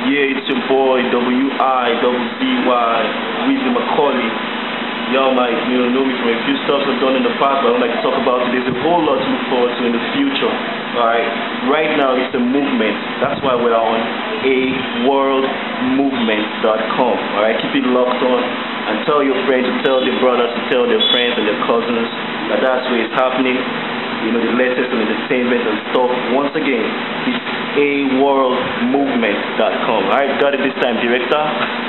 Yeah, it's your boy W-I-double-D-Y, Weezy Macaulay. Y'all might know me from a few stuff I've done in the past, but I don't like to talk about it. There's a whole lot to look forward to in the future. Alright, right now it's a movement. That's why we're on aworldmovement.com. Alright, keep it locked on and tell your friends, to tell their brothers, to tell their friends and their cousins that that's where it's happening. You know, the latest on entertainment and stuff. Once again, it's aworldmovement.com. Alright, got it this time, director.